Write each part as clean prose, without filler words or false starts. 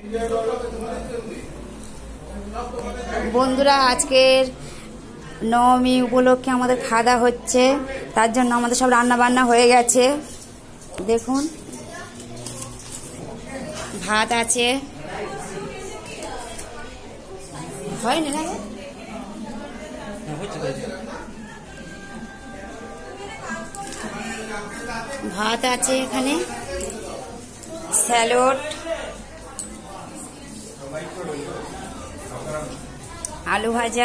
বন্ধুরা, আজকের নবমী উপলক্ষে আমাদের খাওয়া দাওয়া হচ্ছে। তার জন্য আমাদের সব রান্না বান্না হয়ে গেছে। দেখুন, ভাত আছে, হয়নি না, ভাত আছে এখানে, স্যালাড, আলু ভাজা,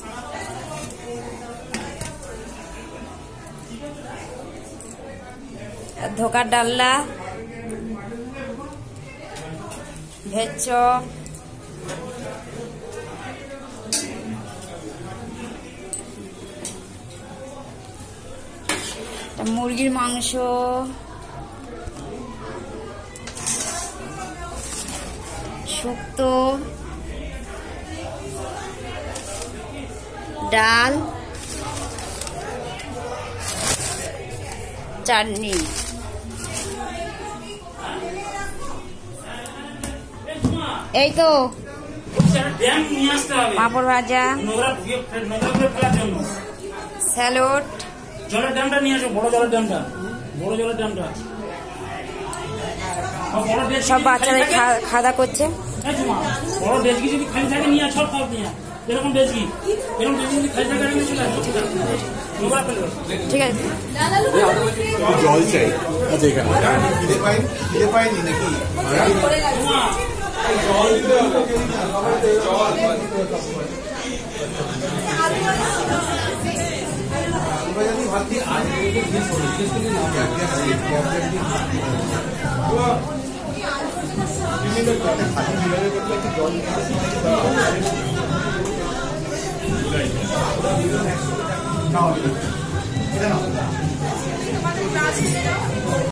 ধোকার ডালনা, ভেজ চপ, মুরগির মাংস, শুক্তো, ডাল, চাটনি। এই তো পাঁপড় ভাজা, স্যালাড, জলের ড্যামটা নিয়ে আসো, বড় জলের ড্যামটা, বড় জলের ড্যামটা। সব বাচ্চারা খাওয়া দাওয়া করছে। বড় ডেজকি যদি খালি থাকে নিয়ে সব খাওয়া নিয়ে, এরকম ডেজকি, এরকম ডেজকি যদি খালি থাকে নিয়ে চলে আসো। ঠিক আছে, জল চাই। আচ্ছা, এখানে পাইনি নাকি? জল